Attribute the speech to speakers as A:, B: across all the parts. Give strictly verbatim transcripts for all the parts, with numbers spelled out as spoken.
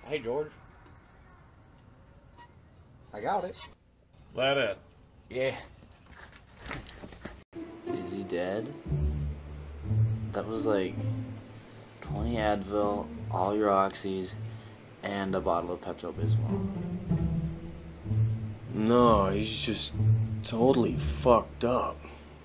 A: Hey, George. I got it.
B: Let it.
A: Yeah.
C: Is he dead? That was like twenty Advil, all your oxys, and a bottle of Pepto-Bismol.
B: No, he's just totally fucked up.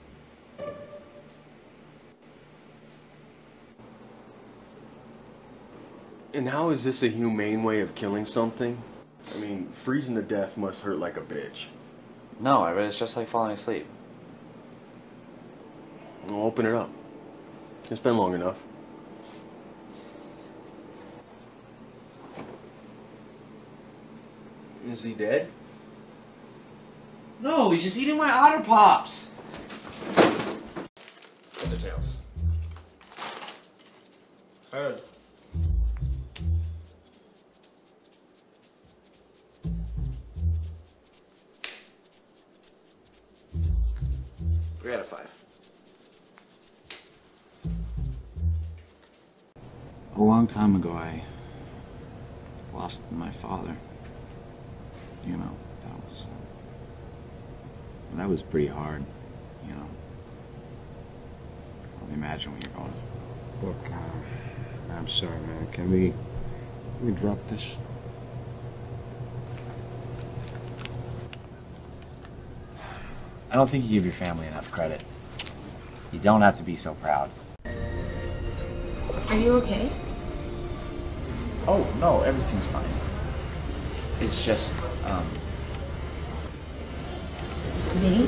B: And how is this a humane way of killing something? I mean, freezing to death must hurt like a bitch.
C: No, I bet it's just like falling asleep.
B: Well, open it up. It's been long enough. Is he dead?
A: No, he's just eating my Otter Pops.
B: What's the tails? Head.
C: Three out of five. A long time ago, I lost my father. You know, that was uh, that was pretty hard. You know, I can imagine what you're going through.
D: Look, uh, I'm sorry, man. Can we, can we drop this?
E: I don't think you give your family enough credit. You don't have to be so proud.
F: Are you okay?
E: Oh, no, everything's fine. It's just, um...
F: Me?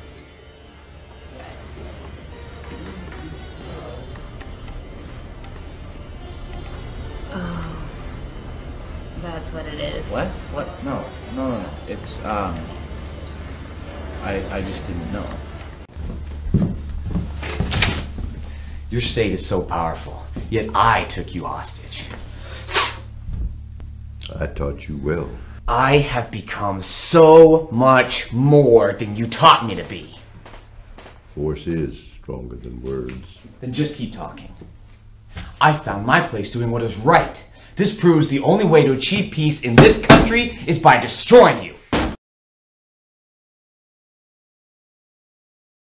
F: Oh, that's what it is.
E: What? What? No, no, no, no. It's, um... I, I just didn't know.
G: Your state is so powerful, yet I took you hostage.
D: I taught you well.
G: I have become so much more than you taught me to be.
D: Force is stronger than words.
G: Then just keep talking. I found my place doing what is right. This proves the only way to achieve peace in this country is by destroying you.